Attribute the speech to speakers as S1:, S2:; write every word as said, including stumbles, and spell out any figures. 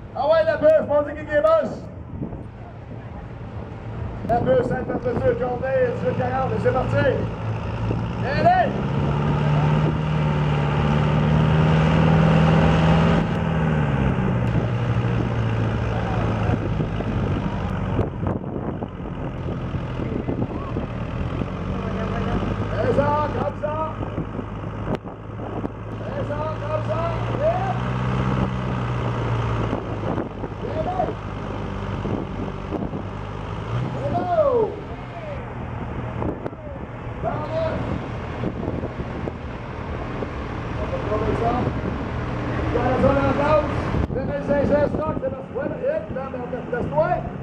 S1: Ah ouais, la bœuf, on dit qu'il est boss. La bœuf, Sainte-Patrice, journée, dix-huit quarante, c'est parti. Allez! Descends, comme ça. Descends, comme ça. Vite. Allez. Hello. Vamos. On va trouver ça. Dans la zone en place. deux mille cinq cents stocks, c'est notre fois. Hit, dans le test-toi.